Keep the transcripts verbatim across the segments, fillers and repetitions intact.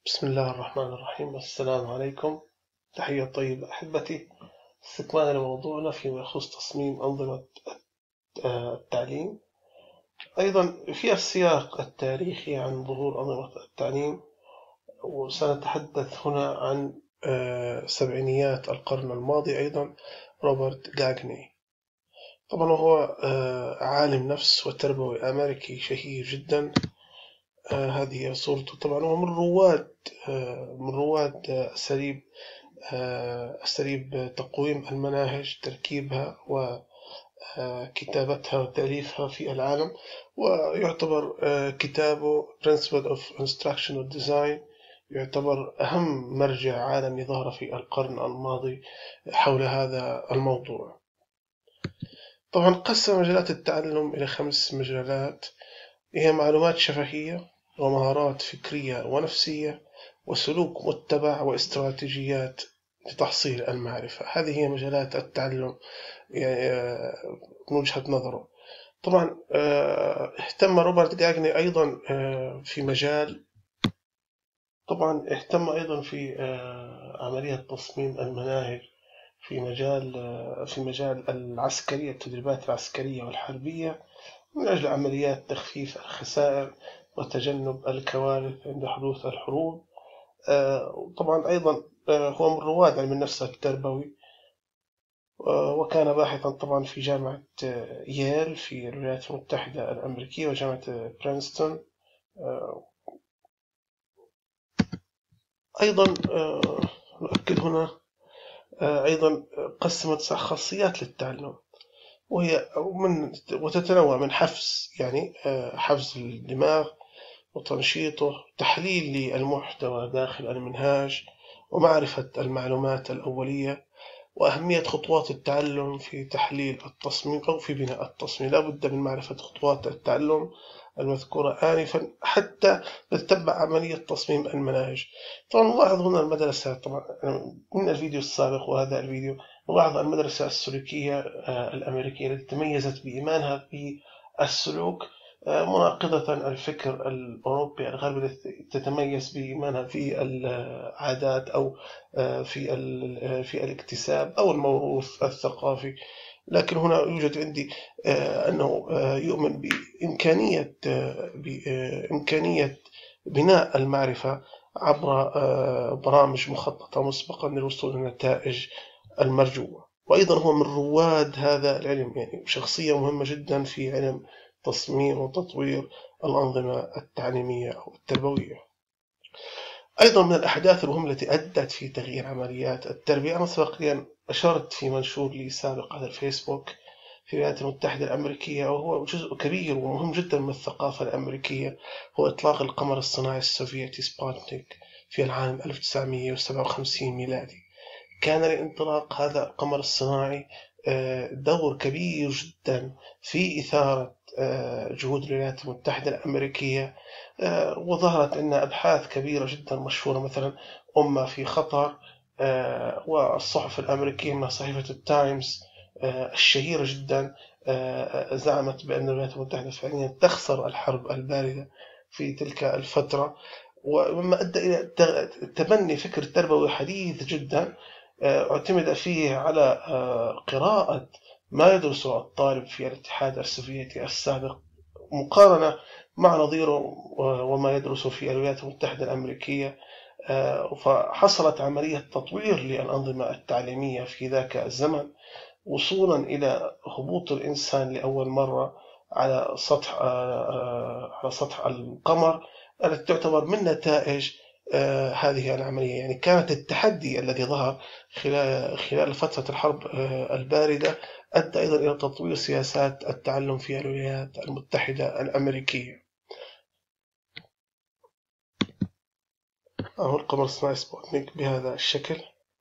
بسم الله الرحمن الرحيم. السلام عليكم. تحية طيبة أحبتي. استكمالا لموضوعنا فيما يخص تصميم أنظمة التعليم، أيضا في السياق التاريخي عن ظهور أنظمة التعليم، وسنتحدث هنا عن سبعينيات القرن الماضي. أيضا روبرت غاغني، طبعا هو عالم نفس وتربوي أمريكي شهير جدا. آه هذه صورته. طبعا هو من رواد آه من رواد آه أساليب آه أساليب تقويم المناهج، تركيبها وكتابتها وتأليفها في العالم، ويعتبر آه كتابه Principle of Instructional Design يعتبر أهم مرجع عالمي ظهر في القرن الماضي حول هذا الموضوع. طبعا قسم مجالات التعلم إلى خمس مجالات، هي معلومات شفهية، ومهارات فكرية ونفسية، وسلوك متبع، واستراتيجيات لتحصيل المعرفة. هذه هي مجالات التعلم من وجهة نظره. طبعا اهتم روبرت غاغني أيضا في مجال طبعا اهتم أيضا في عملية تصميم المناهج في مجال في مجال العسكرية، التدريبات العسكرية والحربية، من أجل عمليات تخفيف الخسائر وتجنب الكوارث عند حدوث الحروب. طبعا أيضا هو من رواد علم النفس التربوي، وكان باحثا طبعا في جامعة ييل في الولايات المتحدة الأمريكية وجامعة برينستون. أيضا نؤكد هنا أيضا قسم تسع خاصيات للتعلم، وهي من وتتنوع من حفز يعني حفز الدماغ وتنشيطه، تحليل للمحتوى داخل المنهاج، ومعرفة المعلومات الأولية، وأهمية خطوات التعلم في تحليل التصميم أو في بناء التصميم. لا بد من معرفة خطوات التعلم المذكورة آنفا حتى نتبع عملية تصميم المناهج. طبعا نلاحظ هنا المدرسة، طبعا من الفيديو السابق وهذا الفيديو نلاحظ المدرسة السلوكية الأمريكية التي تميزت بإيمانها بالسلوك، مناقضة الفكر الأوروبي الغربي الذي تتميز بإيمانها في العادات أو في في الاكتساب أو الموروث الثقافي. لكن هنا يوجد عندي أنه يؤمن بإمكانية بإمكانية بناء المعرفة عبر برامج مخططة مسبقا للوصول للنتائج المرجوة. وأيضا هو من رواد هذا العلم، يعني شخصية مهمة جدا في علم تصميم وتطوير الأنظمة التعليمية أو التربوية. أيضا من الأحداث المهمة التي أدت في تغيير عمليات التربية، أنا سبق أشرت في منشور لي سابق على الفيسبوك في الولايات المتحدة الأمريكية، وهو جزء كبير ومهم جدا من الثقافة الأمريكية، هو إطلاق القمر الصناعي السوفيتي سبوتنيك في العام ألف وتسعمئة وسبعة وخمسين ميلادي. كان لانطلاق هذا القمر الصناعي دور كبير جدا في إثارة جهود الولايات المتحدة الأمريكية، وظهرت أن أبحاث كبيرة جدا مشهورة، مثلا أمة في خطر، والصحف الأمريكية من صحيفة التايمز الشهيرة جدا زعمت بأن الولايات المتحدة فعليا تخسر الحرب الباردة في تلك الفترة، ومما أدى إلى تبني فكر تربوي حديث جدا اعتمد فيه على قراءة ما يدرسه الطالب في الاتحاد السوفيتي السابق مقارنة مع نظيره وما يدرسه في الولايات المتحدة الأمريكية. فحصلت عملية تطوير للأنظمة التعليمية في ذاك الزمن، وصولا إلى هبوط الإنسان لأول مرة على سطح على سطح القمر، التي تعتبر من نتائج آه هذه العملية. يعني كانت التحدي الذي ظهر خلال خلال فترة الحرب آه الباردة أدى أيضا إلى تطوير سياسات التعلم في الولايات المتحدة الأمريكية. أهو القمر الصناعي سبوتنيك بهذا الشكل.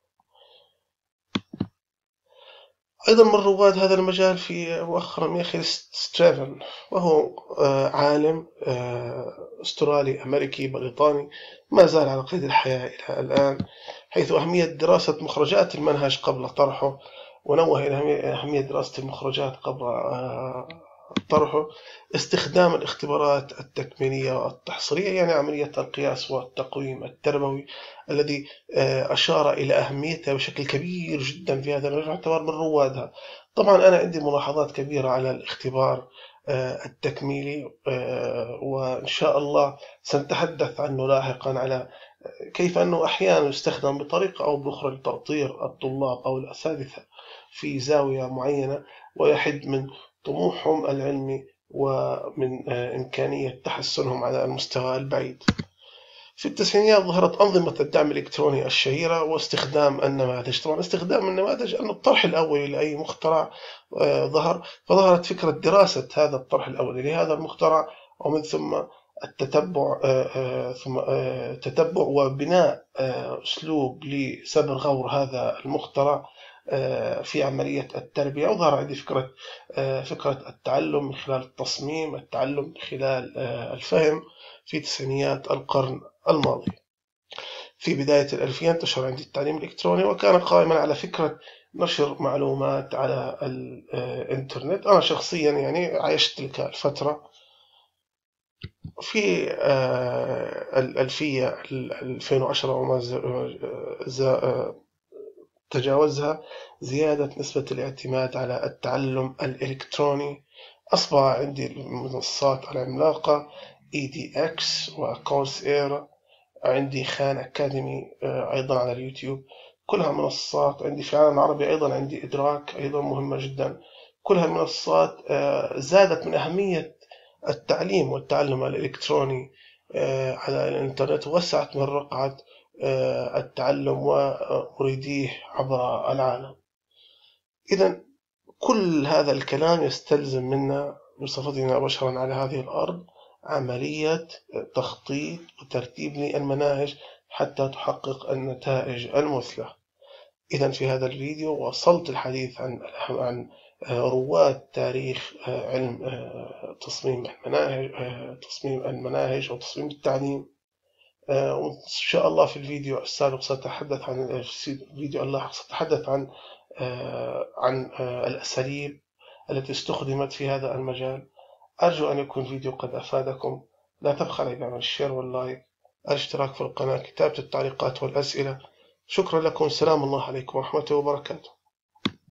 أيضا من رواد هذا المجال في مؤخرا ميخيل ستريفن، وهو آه عالم آه أسترالي أمريكي بريطاني ما زال على قيد الحياة إلى الآن، حيث أهمية دراسة مخرجات المنهج قبل طرحه، ونوه إلى أهمية دراسة المخرجات قبل آه طرحه استخدام الاختبارات التكميلية والتحصيلية، يعني عملية القياس والتقويم التربوي الذي أشار إلى أهميتها بشكل كبير جدا في هذا المجال، يعتبر من روادها. طبعا أنا عندي ملاحظات كبيرة على الاختبار التكميلي، وإن شاء الله سنتحدث عنه لاحقا، على كيف أنه أحيانا يستخدم بطريقة أو بأخرى لتأطير الطلاب أو الأساتذة في زاوية معينة، ويحد من طموحهم العلمي ومن إمكانية تحسنهم على المستوى البعيد. في التسعينيات ظهرت أنظمة الدعم الإلكتروني الشهيرة واستخدام النماذج. طبعا استخدام النماذج أن الطرح الأولي لأي مخترع ظهر، فظهرت فكرة دراسة هذا الطرح الأولي لهذا المخترع، ومن ثم التتبع ثم تتبع وبناء أسلوب لسبر غور هذا المخترع في عملية التربية. وظهر عندي فكرة فكرة التعلم من خلال التصميم، التعلم من خلال الفهم في تسعينيات القرن الماضي. في بداية الألفية انتشر عندي التعليم الإلكتروني، وكان قائما على فكرة نشر معلومات على الإنترنت. أنا شخصيا يعني عشت تلك الفترة. في الألفية ألفين وعشرة وما تجاوزها زيادة نسبة الاعتماد على التعلم الإلكتروني. أصبح عندي المنصات العملاقة إي دي إكس وكورسيرا، عندي خان أكاديمي أيضا على اليوتيوب، كلها منصات. عندي في العالم العربي أيضا عندي إدراك أيضا مهمة جدا. كلها المنصات زادت من أهمية التعليم والتعلم الإلكتروني على الإنترنت، ووسعت من رقعة التعلم ومريديه عبر العالم. إذن كل هذا الكلام يستلزم منا بصفتنا بشرا على هذه الأرض عملية تخطيط وترتيب للمناهج حتى تحقق النتائج المثلى. إذن في هذا الفيديو وصلت الحديث عن عن رواد تاريخ علم تصميم المناهج تصميم المناهج وتصميم التعليم. وإن شاء الله في الفيديو السابق سأتحدث عن الفيديو اللاحق سأتحدث عن عن الأساليب التي استخدمت في هذا المجال. أرجو أن يكون الفيديو قد أفادكم. لا تبخل علينا من الشير واللايك، الاشتراك في القناة، كتابة التعليقات والأسئلة. شكرا لكم. سلام الله عليكم ورحمته وبركاته.